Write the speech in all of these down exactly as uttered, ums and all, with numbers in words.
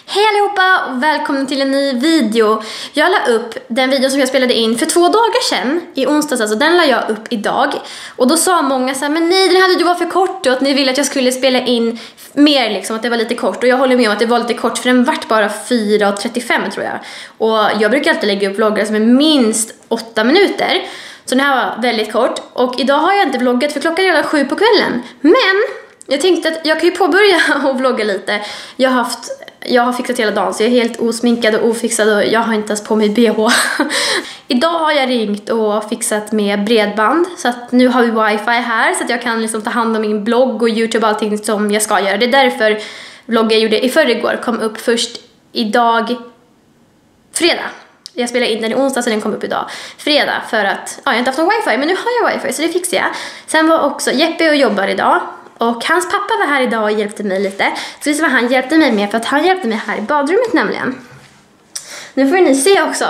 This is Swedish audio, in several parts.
Hej allihopa och välkommen till en ny video. Jag la upp den video som jag spelade in för två dagar sedan, i onsdags alltså, den la jag upp idag. Och då sa många så här, men nej, den här videon var för kort och att ni ville att jag skulle spela in mer liksom, att det var lite kort. Och jag håller med om att det var lite kort för den vart bara fyra trettiofem tror jag. Och jag brukar alltid lägga upp vloggar som är minst åtta minuter. Så den här var väldigt kort. Och idag har jag inte vloggat för klockan är redan sju på kvällen. Men jag tänkte att jag kan ju påbörja och vlogga lite. Jag har haft... Jag har fixat hela dagen så jag är helt osminkad och ofixad och jag har inte ens på mig B H. Idag har jag ringt och fixat med bredband så att nu har vi wifi här så att jag kan liksom ta hand om min blogg och YouTube och allting som jag ska göra. Det är därför vloggen jag gjorde i förrgår kom upp först idag fredag. Jag spelade in den i onsdag så den kom upp idag fredag för att ja, jag har inte haft någon wifi men nu har jag wifi så det fixar jag. Sen var också Jeppe och jobbar idag. Och hans pappa var här idag och hjälpte mig lite. Så det var han hjälpte mig med för att han hjälpte mig här i badrummet nämligen. Nu får ni se också.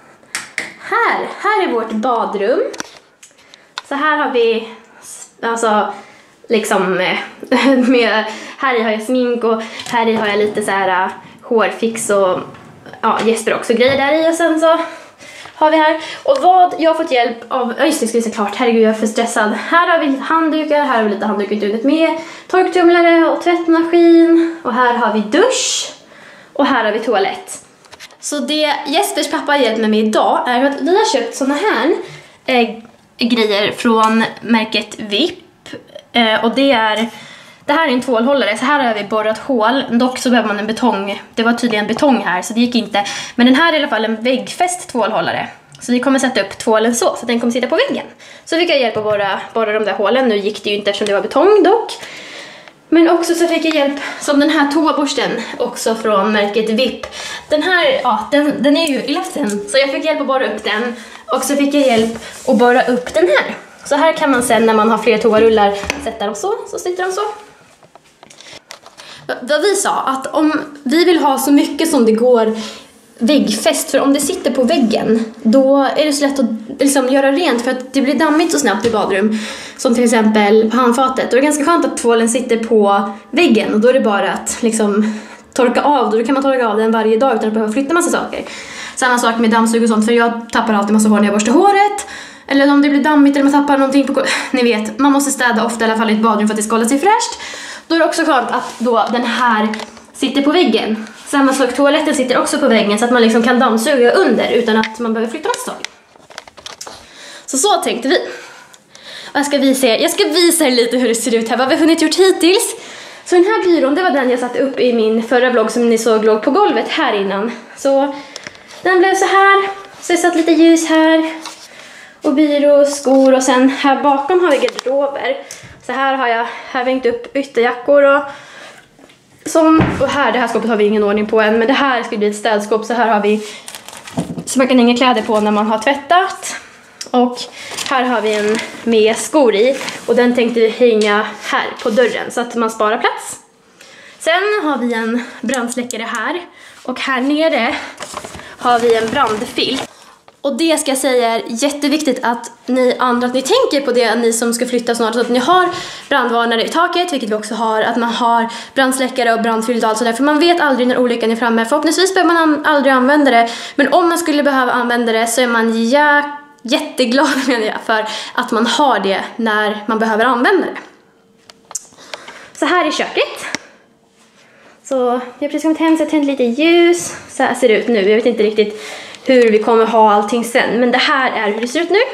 Här, här är vårt badrum. Så här har vi alltså liksom med, här i har jag smink och här i har jag lite så här hårfix och ja, Jesper också grejer där i och sen så har vi här. Och vad jag har fått hjälp av... Ja just det, ska vi se klart. Herregud, jag är för stressad. Här har vi lite handdukar. Här har vi lite handdukar utrymmet med. Torktumlare och tvättmaskin. Och här har vi dusch. Och här har vi toalett. Så det Jespers pappa har hjälpt mig med idag är att vi har köpt såna här eh, grejer från märket V I P. Eh, och det är... Det här är en tvålhållare, så här har vi borrat hål. Dock så behöver man en betong. Det var tydligen betong här, så det gick inte. Men den här är i alla fall en väggfäst tvålhållare. Så vi kommer sätta upp tvålen så, så att den kommer sitta på väggen. Så fick jag hjälp att borra, borra de där hålen. Nu gick det ju inte eftersom det var betong dock. Men också så fick jag hjälp som den här toaborsten, också från märket V I P. Den här, ja, den, den är ju i luften. Så jag fick hjälp att borra upp den. Och så fick jag hjälp att borra upp den här. Så här kan man sen när man har fler toarullar sätta dem så, så sitter de så. Vad vi sa, att om vi vill ha så mycket som det går väggfäst, för om det sitter på väggen då är det så lätt att liksom göra rent för att det blir dammigt så snabbt i badrum, som till exempel på handfatet. Och det är ganska skönt att tvålen sitter på väggen och då är det bara att liksom torka av, då kan man torka av den varje dag utan att behöva flytta massa saker. Samma sak med dammsug och sånt, för jag tappar alltid massa hår när jag borstar håret. Eller om det blir dammigt eller man tappar någonting på... Ni vet, man måste städa ofta i alla fall i ett badrum för att det ska hålla sig fräscht. Då är det också skönt att då den här sitter på väggen. Samma sak, toaletten sitter också på väggen så att man liksom kan dammsuga under utan att man behöver flytta massa saker. Så så tänkte vi. Och jag ska visa er, jag ska visa er lite hur det ser ut här. Vad vi har hunnit gjort hittills. Så den här byrån, det var den jag satte upp i min förra vlogg som ni såg låg på golvet här innan. Så den blev så här. Så jag satt lite ljus här. Och byrå, skor och sen här bakom har vi garderober. Så här har jag här hängt upp ytterjackor och sånt. Och här, det här skåpet har vi ingen ordning på än. Men det här ska bli ett städskåp. Så här har vi så man kan hänga kläder på när man har tvättat. Och här har vi en med skor i. Och den tänkte vi hänga här på dörren så att man sparar plats. Sen har vi en brandsläckare här. Och här nere har vi en brandfilt. Och det ska jag säga är jätteviktigt att ni andra, att ni tänker på det, ni som ska flytta snart, så att ni har brandvarnare i taket, vilket vi också har, att man har brandsläckare och brandfilt och allt sådär, för man vet aldrig när olyckan är framme. Förhoppningsvis behöver man aldrig använda det, men om man skulle behöva använda det så är man jä- jätteglad menar jag, för att man har det när man behöver använda det. Så här är köket. Så jag har precis kommit hem så jag tänt lite ljus. Så här ser det ut nu, jag vet inte riktigt hur vi kommer ha allting sen. Men det här är hur det ser ut nu.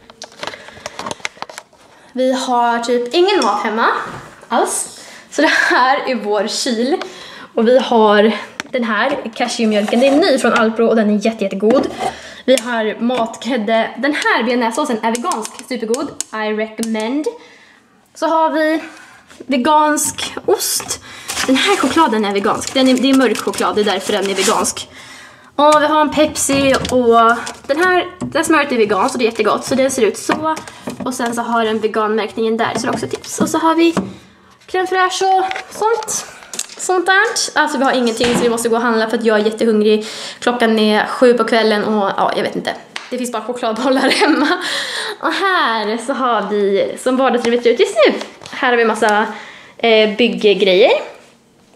Vi har typ ingen mat hemma alls. Så det här är vår kyl. Och vi har den här cashewmjölken. Den är ny från Alpro och den är jätte, jättegod. Vi har matgrädde. Den här bearnaisesåsen är vegansk, supergod. I recommend. Så har vi vegansk ost. Den här chokladen är vegansk. Den är, det är mörk choklad, det är därför den är vegansk. Och vi har en Pepsi och den här, den smöret är vegan så det är jättegott. Så den ser ut så. Och sen så har den veganmärkningen där så det är också tips. Och så har vi crème fraîche och sånt. Sånt där. Alltså vi har ingenting så vi måste gå och handla för att jag är jättehungrig. Klockan är sju på kvällen och ja, jag vet inte. Det finns bara chokladbollar hemma. Och här så har vi, som vardagsrummet ser ut just nu. Här har vi massa eh, bygggrejer.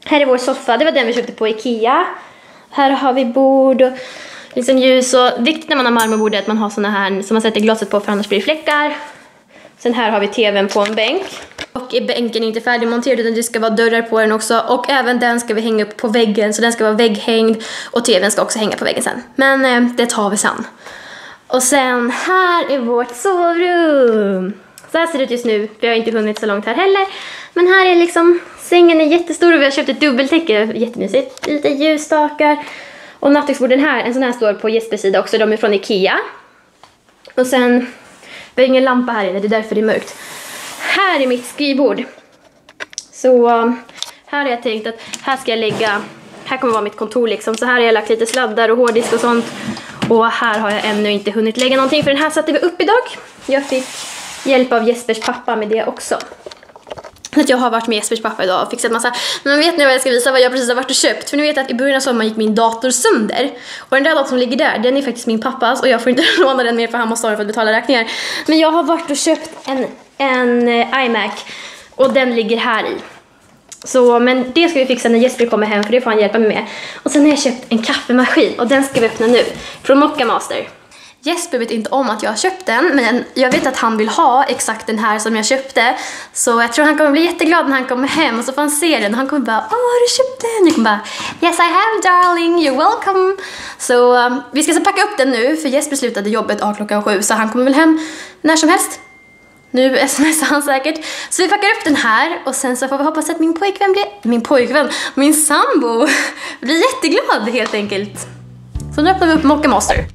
Här är vår soffa, det var den vi köpte på Ikea. Här har vi bord och liksom ljus. Och viktigt när man har marmorbord är att man har såna här som man sätter glaset på, för annars blir det fläckar. Sen här har vi tvn på en bänk. Och bänken är inte färdigmonterad utan det ska vara dörrar på den också. Och även den ska vi hänga upp på väggen, så den ska vara vägghängd. Och tvn ska också hänga på väggen sen. Men eh, det tar vi sen. Och sen här är vårt sovrum. Så här ser det ut just nu, vi har inte hunnit så långt här heller. Men här är liksom, sängen är jättestor och vi har köpt ett dubbeltäcke, jättemysigt. Lite ljusstakar. Och nattduksborden här, en sån här står på Jespers sida också, de är från Ikea. Och sen, vi har ingen lampa här inne, det är därför det är mörkt. Här är mitt skrivbord. Så här har jag tänkt att här ska jag lägga, här kommer vara mitt kontor liksom. Så här har jag lagt lite sladdar och hårddisk och sånt. Och här har jag ännu inte hunnit lägga någonting, för den här satte vi upp idag. Jag fick hjälp av Jespers pappa med det också. Att jag har varit med Jespers pappa idag och fixat massa. Men vet ni vad jag ska visa, vad jag precis har varit och köpt? För ni vet att i början av sommaren gick min dator sönder. Och den där datorn som ligger där, den är faktiskt min pappas. Och jag får inte låna den mer för han måste ha den för att betala räkningar. Men jag har varit och köpt en, en iMac. Och den ligger här i. Så, men det ska vi fixa när Jesper kommer hem, för det får han hjälpa mig med. Och sen har jag köpt en kaffemaskin och den ska vi öppna nu. Från Mocca Master. Jesper vet inte om att jag har köpt den, men jag vet att han vill ha exakt den här som jag köpte. Så jag tror han kommer bli jätteglad när han kommer hem och så får han se den. Och han kommer bara, åh, har du köpt den? Jag kommer bara, yes I have darling, you're welcome. Så um, vi ska så packa upp den nu, för Jesper slutade jobbet av klockan sju, så han kommer väl hem när som helst. Nu smsar han säkert. Så vi packar upp den här och sen så får vi hoppas att min pojkvän blir, min pojkvän, min sambo blir jätteglad helt enkelt. Så nu öppnar vi upp Mocca Master.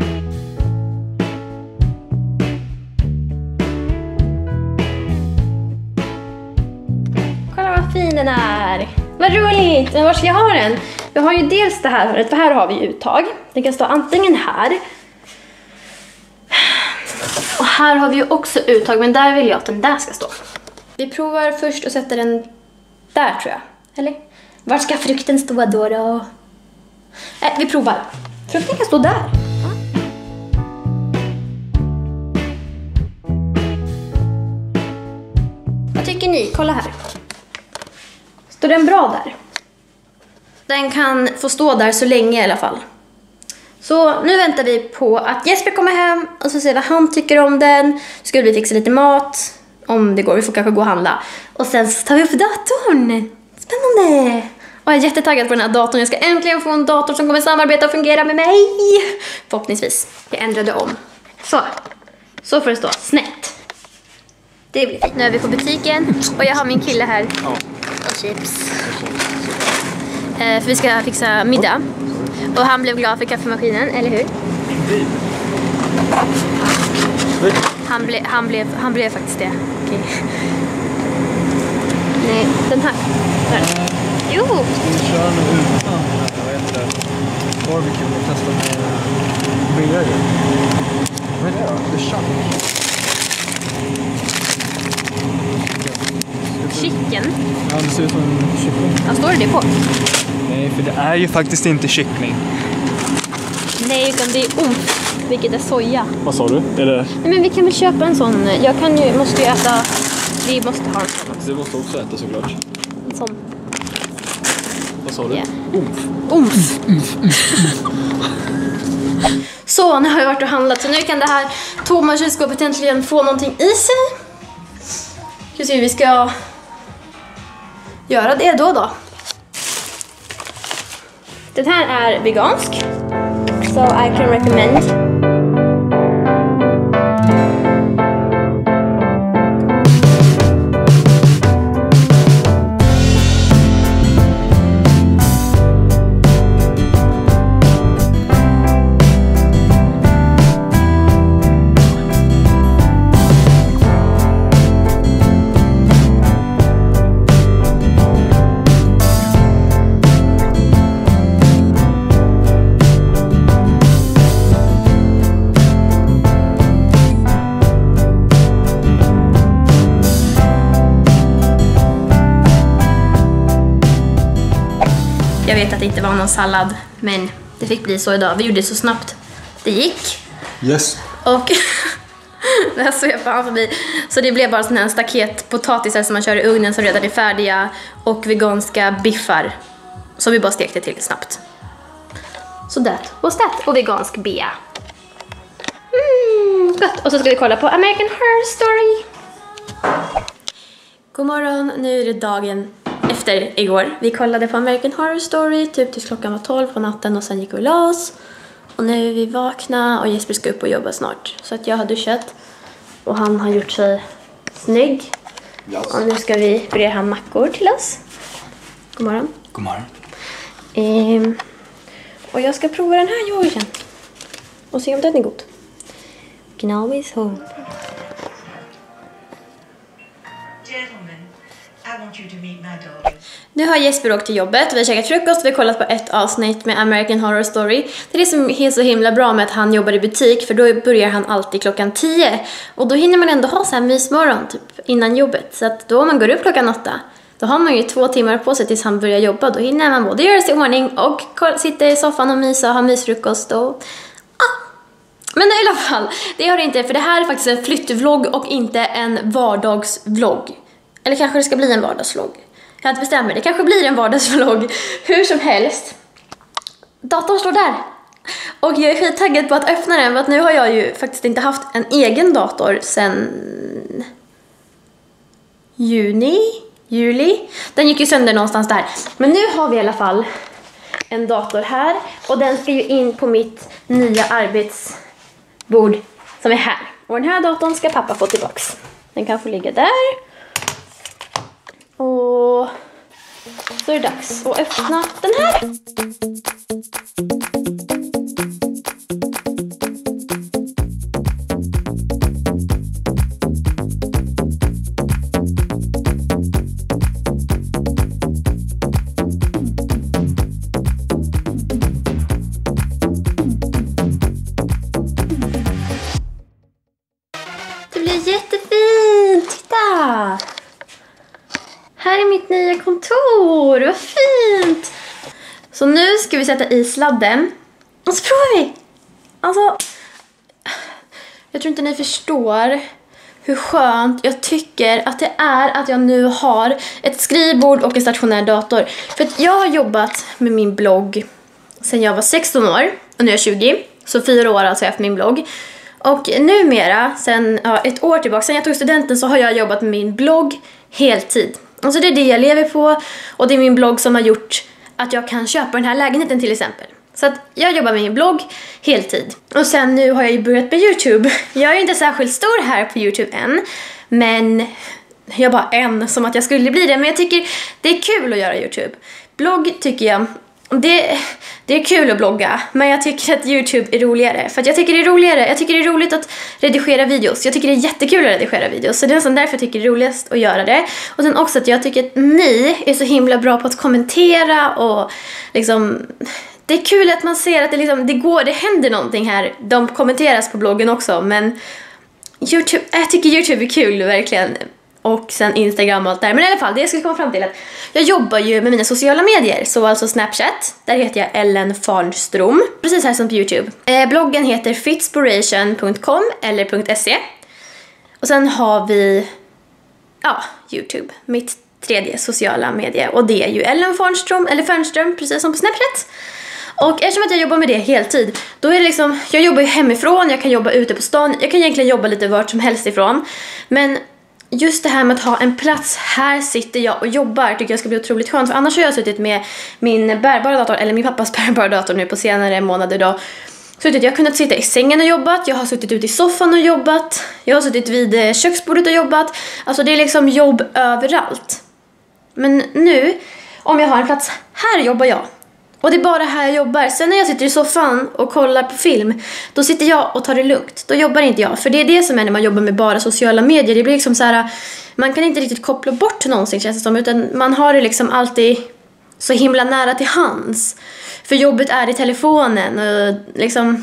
Vad fin den är. Vad roligt. Men var ska jag ha den? Vi har ju dels det här hörnet, för här har vi uttag. Den kan stå antingen här. Och här har vi ju också uttag, men där vill jag att den där ska stå. Vi provar först att sätta den där, tror jag. Eller? Var ska frukten stå då då? Äh, vi provar. Frukten kan stå där. Vad tycker ni? Kolla här. Står den bra där? Den kan få stå där så länge i alla fall. Så nu väntar vi på att Jesper kommer hem och så ser vi vad han tycker om den. Så ska vi fixa lite mat, om det går. Vi får kanske gå och handla. Och sen så tar vi upp datorn. Spännande! Och jag är jättetaggad på den här datorn. Jag ska äntligen få en dator som kommer samarbeta och fungera med mig. Förhoppningsvis. Jag ändrade om. Så. Så får det stå. Snett. Det blir fint. Nu är vi på butiken. Och jag har min kille här. Och chips. Eh, för vi ska fixa middag. Och han blev glad för kaffemaskinen, eller hur? Han, ble, han, blev, han blev faktiskt det. Okej. Nej, den här. Där. Jo! Ska vi köra nu utan, vad heter det? Barbecue och testa med grillöj. Vad är det då? Det är chack. Chicken? Ja, det ser ut som en kyckling. Ja, står det på? Nej, för det är ju faktiskt inte kyckling. Nej, utan det är omf, vilket är soja. Vad sa du? Är det... Nej, men vi kan väl köpa en sån. Jag kan ju, måste ju äta, vi måste ha en sån också. Du måste också äta såklart. En sån. Vad sa du? Yeah. Omf. Omf. Umf, umf, umf. Så, nu har jag varit och handlat. Så nu kan det här tomma kylskåpet äntligen få någonting i sig. Ska se hur vi ska göra det då då. Den här är vegansk. So I can recommend. Jag vet att det inte var någon sallad, men det fick bli så idag. Vi gjorde det så snabbt det gick. Yes. Och Det såg jag framför mig. Så det blev bara sån här staket potatisar som man kör i ugnen som redan är färdiga. Och veganska biffar. Som vi bara stekte till snabbt. Så det was that. Och vegansk bea. Mm, gott. Och så ska vi kolla på American Horror Story. God morgon, nu är det dagen efter igår. Vi kollade på American Horror Story typ tills klockan var tolv på natten och sen gick vi och la oss. Och nu är vi vakna och Jesper ska upp och jobba snart. Så att jag har duschat och han har gjort sig snygg. Yes. Och nu ska vi börja ha mackor till oss. God morgon. God morgon. Ehm, och jag ska prova den här yoghurten och se om den är god. Can always hope. Gentlemen, I want you to meet my daughter. Nu har Jesper åkt till jobbet, vi har käkat frukost, vi har kollat på ett avsnitt med American Horror Story. Det är det som är så himla bra med att han jobbar i butik, för då börjar han alltid klockan tio. Och då hinner man ändå ha så här mysmorgon typ innan jobbet. Så att då om man går upp klockan åtta, då har man ju två timmar på sig tills han börjar jobba. Då hinner man både göra sig i ordning och sitta i soffan och mysa och ha mysfrukost och... Ah. Men i alla fall, det har det inte, för det här är faktiskt en flyttvlogg och inte en vardagsvlogg. Eller kanske det ska bli en vardagsvlogg. Jag har inte bestämt mig, det kanske blir en vardagsvlogg. Hur som helst. Datorn står där. Och jag är skittaggad på att öppna den, för att nu har jag ju faktiskt inte haft en egen dator sedan juni, juli. Den gick ju sönder någonstans där. Men nu har vi i alla fall en dator här. Och den ska ju in på mitt nya arbetsbord som är här. Och den här datorn ska pappa få tillbaks. Den kan få ligga där. Och så är det dags att öppna den här. Det blir jättefint! Titta! Här är mitt nya kontor, vad fint! Så nu ska vi sätta i sladden och så provar vi! Alltså, jag tror inte ni förstår hur skönt jag tycker att det är att jag nu har ett skrivbord och en stationär dator. För att jag har jobbat med min blogg sedan jag var sexton år och nu är jag tjugo. Så fyra år alltså har jag haft min blogg. Och numera, sen ja, ett år tillbaka, sen jag tog studenten, så har jag jobbat med min blogg heltid. Alltså det är det jag lever på, och det är min blogg som har gjort att jag kan köpa den här lägenheten till exempel. Så att jag jobbar med min blogg heltid. Och sen nu har jag ju börjat med YouTube. Jag är inte särskilt stor här på YouTube än, men jag är bara en som att jag skulle bli det. Men jag tycker det är kul att göra YouTube. Blogg tycker jag... Det, det är kul att blogga, men jag tycker att YouTube är roligare. För att jag tycker det är roligare. Jag tycker det är roligt att redigera videos. Jag tycker det är jättekul att redigera videos. Så det är nästan därför jag tycker det är roligast att göra det. Och sen också att jag tycker att ni är så himla bra på att kommentera. Och liksom... Det är kul att man ser att det, liksom, det går, det händer någonting här. De kommenteras på bloggen också, men YouTube, jag tycker YouTube är kul verkligen. Och sen Instagram och allt där. Men i alla fall, det jag skulle komma fram till att jag jobbar ju med mina sociala medier. Så alltså Snapchat, där heter jag Ellen Farnström. Precis här som på YouTube. eh, Bloggen heter fitspiration punkt com eller .se. Och sen har vi ja, YouTube, mitt tredje sociala medie. Och det är ju Ellen Farnström, eller Farnström, precis som på Snapchat. Och eftersom att jag jobbar med det heltid, då är det liksom, jag jobbar ju hemifrån, jag kan jobba ute på stan, jag kan egentligen jobba lite vart som helst ifrån. Men just det här med att ha en plats, här sitter jag och jobbar, tycker jag ska bli otroligt skönt. För annars har jag suttit med min bärbara dator, eller min pappas bärbara dator nu på senare månader då. Suttit, jag har kunnat sitta i sängen och jobbat, jag har suttit ute i soffan och jobbat, jag har suttit vid köksbordet och jobbat. Alltså det är liksom jobb överallt. Men nu, om jag har en plats, här jobbar jag. Och det är bara här jag jobbar. Sen när jag sitter i soffan och kollar på film, då sitter jag och tar det lugnt. Då jobbar inte jag. För det är det som är när man jobbar med bara sociala medier. Det blir liksom så här, man kan inte riktigt koppla bort någonting, känns det som. Utan man har det liksom alltid så himla nära till hands. För jobbet är i telefonen. Och liksom,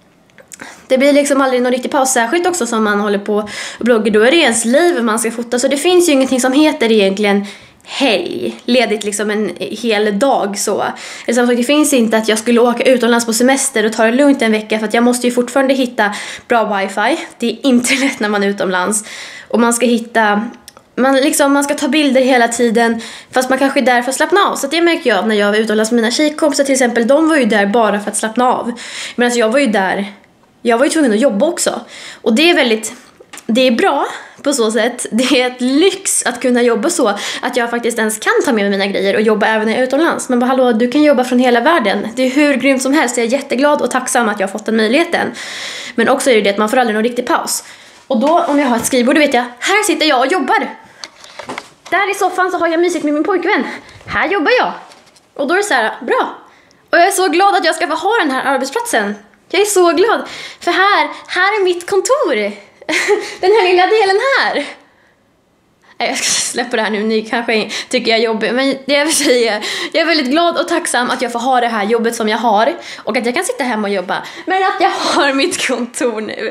det blir liksom aldrig någon riktig paus. Särskilt också som man håller på och bloggar. Då är det ens liv man ska fota. Så det finns ju ingenting som heter egentligen helg, ledigt liksom en hel dag så. Eller samma sak, det finns inte att jag skulle åka utomlands på semester och ta det lugnt en vecka, för att jag måste ju fortfarande hitta bra wifi. Det är inte lätt när man är utomlands. Och man ska hitta, man, liksom, man ska ta bilder hela tiden, fast man kanske är där för att slappna av. Så det märker jag när jag var utomlands med mina tjejkompisar till exempel. De var ju där bara för att slappna av. Men alltså jag var ju där, jag var ju tvungen att jobba också. Och det är väldigt, det är bra på så sätt. Det är ett lyx att kunna jobba så att jag faktiskt ens kan ta med mig mina grejer och jobba även när jag är utomlands. Men bara hallå, du kan jobba från hela världen. Det är hur grymt som helst. Jag är jätteglad och tacksam att jag har fått den möjligheten. Men också är det det att man får aldrig någon riktig paus. Och då om jag har ett skrivbord, då vet jag, här sitter jag och jobbar. Där i soffan så har jag mysigt med min pojkvän. Här jobbar jag. Och då är det så här, bra. Och jag är så glad att jag ska få ha den här arbetsplatsen. Jag är så glad. För här, här är mitt kontor. Den här lilla delen här. Nej, jag ska släppa det här nu. Ni kanske tycker jag är jobbig, men det jag vill säga, jag är väldigt glad och tacksam att jag får ha det här jobbet som jag har. Och att jag kan sitta hemma och jobba. Men att jag har mitt kontor nu.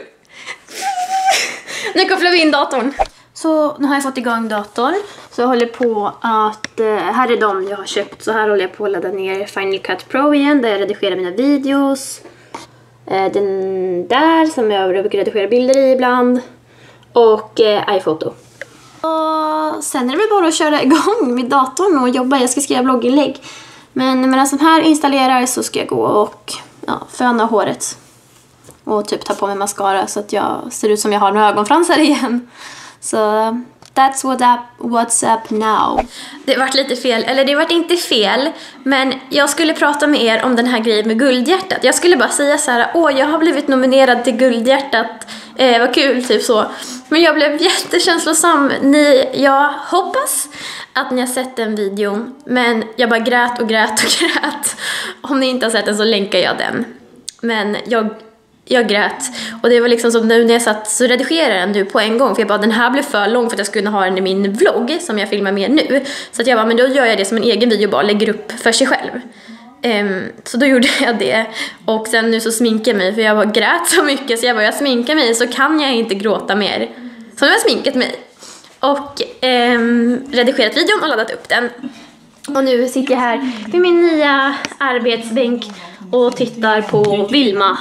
Nu kopplar vi in datorn. Så nu har jag fått igång datorn. Så jag håller på att, eh, här är de jag har köpt. Så här håller jag på att ladda ner Final Cut Pro igen, där jag redigerar mina videos. Eh, den där som jag brukar redigera bilder i ibland. Och eh, iPhoto. Och sen är det väl bara att köra igång med datorn och jobba. Jag ska skriva blogginlägg. Men medan de här installerar så ska jag gå och ja, föna håret. Och typ ta på mig mascara så att jag ser ut som jag har några ögonfransar igen. Så that's what up, what's up now. Det vart lite fel, eller det vart inte fel. Men jag skulle prata med er om den här grejen med Guldhjärtat. Jag skulle bara säga så här: åh, jag har blivit nominerad till Guldhjärtat. Eh, vad kul, typ så. Men jag blev jättekänslosam. Ni, jag hoppas att ni har sett den videon. Men jag bara grät och grät och grät. Om ni inte har sett den så länkar jag den. Men jag... Jag grät. Och det var liksom som nu när jag satt så redigerade den nu på en gång. För jag bara, den här blev för lång för att jag skulle ha den i min vlogg som jag filmar med nu. Så att jag bara, men då gör jag det som en egen video och bara lägger upp för sig själv. Um, så då gjorde jag det. Och sen nu så sminkar jag mig, för jag bara grät så mycket. Så jag bara, jag sminkar mig så kan jag inte gråta mer. Så nu har jag sminkat mig. Och um, redigerat videon och laddat upp den. Och nu sitter jag här vid min nya arbetsbänk och tittar på Vilma.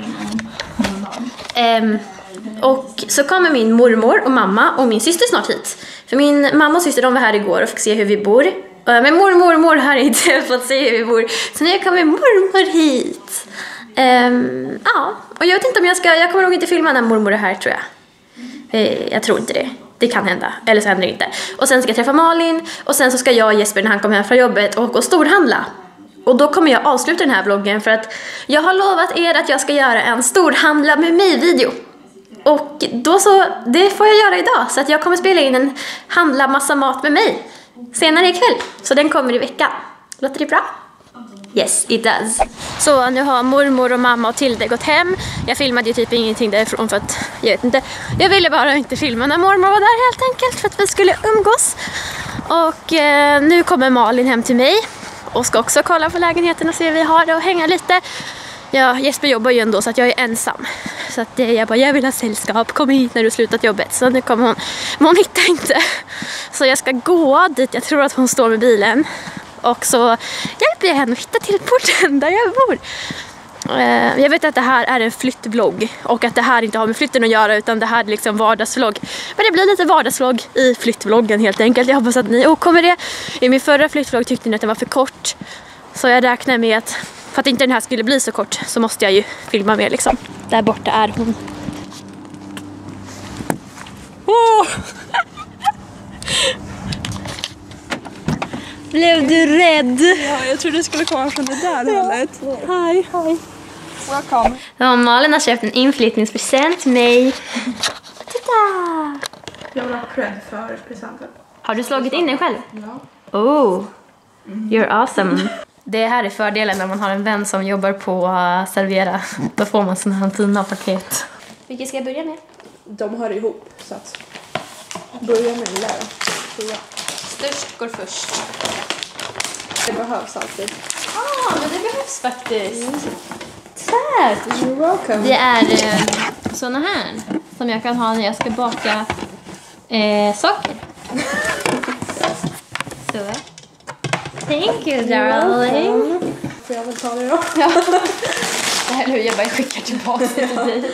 Um, och så kommer min mormor och mamma och min syster snart hit. För min mamma och syster, de var här igår och fick se hur vi bor. Uh, men mormor och mor har inte fått se hur vi bor. Så nu kommer mormor hit. Um, ja, och jag vet inte om jag ska, jag kommer nog inte filma när mormor är här, tror jag. Uh, jag tror inte det. Det kan hända, eller så händer det inte. Och sen ska jag träffa Malin. Och sen så ska jag och Jesper, när han kommer hem från jobbet, och gå och storhandla. Och då kommer jag avsluta den här vloggen, för att jag har lovat er att jag ska göra en storhandla med mig-video. Och då så, det får jag göra idag. Så att jag kommer spela in en handla massa mat med mig senare ikväll. Så den kommer i veckan. Låter det bra? Yes, it does. Så nu har mormor och mamma och Tilde gått hem. Jag filmade ju typ ingenting därifrån för att, jag vet inte. Jag ville bara inte filma när mormor var där helt enkelt, för att vi skulle umgås. Och eh, nu kommer Malin hem till mig. Och ska också kolla på lägenheten och se hur vi har det och hänga lite. Ja, Jesper jobbar ju ändå så att jag är ensam. Så att jag bara, jag vill ha sällskap. Kom hit när du slutat jobbet. Så nu kommer hon, men hon hittar inte. Så jag ska gå dit, jag tror att hon står med bilen. Och så hjälper jag henne att hitta till porten där jag bor. Jag vet att det här är en flyttvlogg. Och att det här inte har med flytten att göra, utan det här är liksom vardagsvlogg. Men det blir lite vardagsvlogg i flyttvloggen helt enkelt. Jag hoppas att ni åkommer det. I min förra flyttvlogg tyckte ni att den var för kort. Så jag räknar med att, för att inte den här skulle bli så kort, så måste jag ju filma mer liksom. Där borta är hon. Oh! Blev du rädd? Ja, jag trodde du skulle komma från det där hållet. Hej, hej. Welcome. Ja, Malin har köpt en inflyttningspresent till mig. Titta! Jag vill ha cred för presenten. Har du slagit in den själv? Ja. Oh, you're awesome. Det här är fördelen när man har en vän som jobbar på att servera. Då får man såna här fina paket. Vilket ska jag börja med? De hör ihop, så att börja med det där. Ja. Störst går först. Det behövs alltid. Ah, men det behövs faktiskt. Mm. Tack! You're welcome. Det är eh, såna här som jag kan ha när jag ska baka eh, saker. to it. Thank you, darling. Får jag väl ta det då? Ja. Det här är hur jag bara skickar tillbaka det till dig.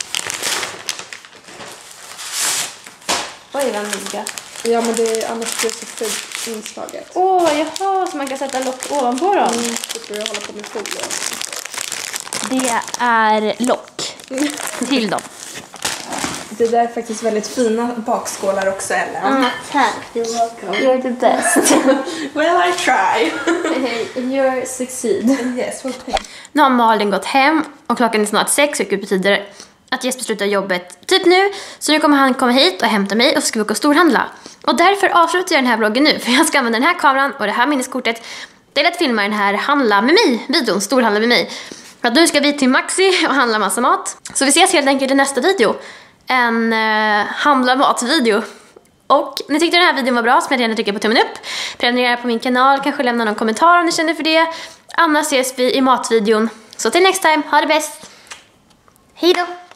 Oj, vad mygga. Ja, men det är annars blir så fult inslaget. Åh, oh, jaha, så man kan sätta lock ovanpå dem. Mm, så ska jag hålla på med folie. Det är lock till dem. Det där är faktiskt väldigt fina bakskålar också, Ellen. Mm, tack. You're welcome. You're the best. Well, I try. You're succeed. Yes, well, thank. Nu har Malin gått hem och klockan är snart sex, vilket betyder att Jesper slutar jobbet typ nu. Så nu kommer han komma hit och hämta mig och så ska vi åka och storhandla. Och därför avslutar jag den här vloggen nu, för jag ska använda den här kameran och det här minneskortet till att filma den här handla med mig-videon, storhandla med mig. För att nu ska vi till Maxi och handla massa mat. Så vi ses helt enkelt i nästa video. En uh, handla mat-video. Och ni tyckte den här videon var bra, så gärna trycka på tummen upp. Prenumerera på min kanal, kanske lämna någon kommentar om ni känner för det. Annars ses vi i matvideon. Så till next time, ha det bäst. Hej då!